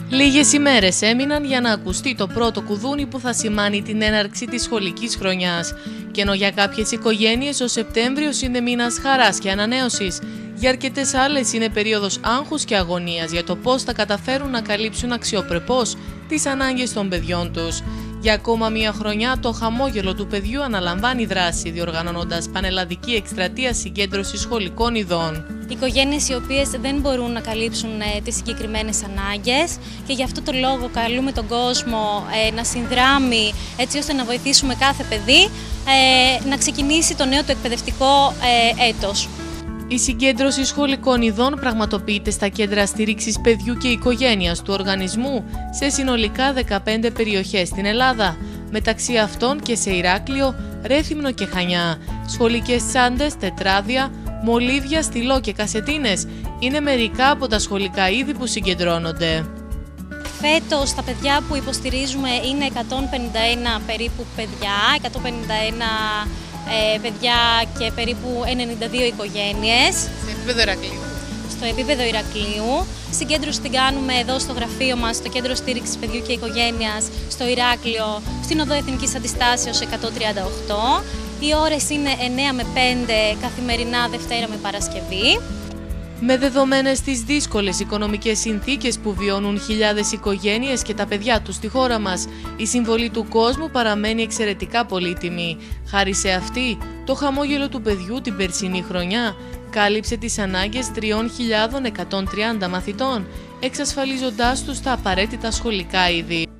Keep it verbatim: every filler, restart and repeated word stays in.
Λίγες ημέρες έμειναν για να ακουστεί το πρώτο κουδούνι που θα σημάνει την έναρξη της σχολικής χρονιάς. Και ενώ για κάποιες οικογένειες ο Σεπτέμβριος είναι μήνας χαράς και ανανέωσης, για αρκετές άλλες είναι περίοδος άγχους και αγωνίας για το πώς θα καταφέρουν να καλύψουν αξιοπρεπώς τις ανάγκες των παιδιών τους. Για ακόμα μία χρονιά το χαμόγελο του παιδιού αναλαμβάνει δράση, διοργανώνοντας πανελλαδική εκστρατεία συγκέντρωσης σχολικών ειδών. Οικογένειες οι οποίες δεν μπορούν να καλύψουν ε, τις συγκεκριμένες ανάγκες και γι' αυτό το λόγο καλούμε τον κόσμο ε, να συνδράμει έτσι ώστε να βοηθήσουμε κάθε παιδί ε, να ξεκινήσει το νέο του εκπαιδευτικό ε, έτος. Η συγκέντρωση σχολικών ειδών πραγματοποιείται στα κέντρα στήριξης παιδιού και οικογένειας του οργανισμού σε συνολικά δεκαπέντε περιοχές στην Ελλάδα, μεταξύ αυτών και σε Ηράκλειο, Ρέθυμνο και Χανιά. Σχολικές τσάντες, τετράδια, μολύβια, στυλό και κασετίνες είναι μερικά από τα σχολικά είδη που συγκεντρώνονται. Φέτος τα παιδιά που υποστηρίζουμε είναι εκατόν πενήντα ένα περίπου παιδιά, εκατόν πενήντα ένα ε, παιδιά και περίπου ενενήντα δύο οικογένειες. Σε επίπεδο Ηρακλείου. Στο επίπεδο Ηρακλείου. Συγκέντρωση την κάνουμε εδώ στο γραφείο μας, στο Κέντρο Στήριξης Παιδιού και Οικογένειας, στο Ηράκλειο, στην Οδό Εθνικής Αντιστάσεως εκατόν τριάντα οκτώ. Οι ώρες είναι εννέα με πέντε καθημερινά, Δευτέρα με Παρασκευή. Με δεδομένες τις δύσκολες οικονομικές συνθήκες που βιώνουν χιλιάδες οικογένειες και τα παιδιά τους στη χώρα μας, η συμβολή του κόσμου παραμένει εξαιρετικά πολύτιμη. Χάρη σε αυτή, το χαμόγελο του παιδιού την περσινή χρονιά κάλυψε τις ανάγκες τρεις χιλιάδες εκατόν τριάντα μαθητών, εξασφαλίζοντάς τους τα απαραίτητα σχολικά είδη.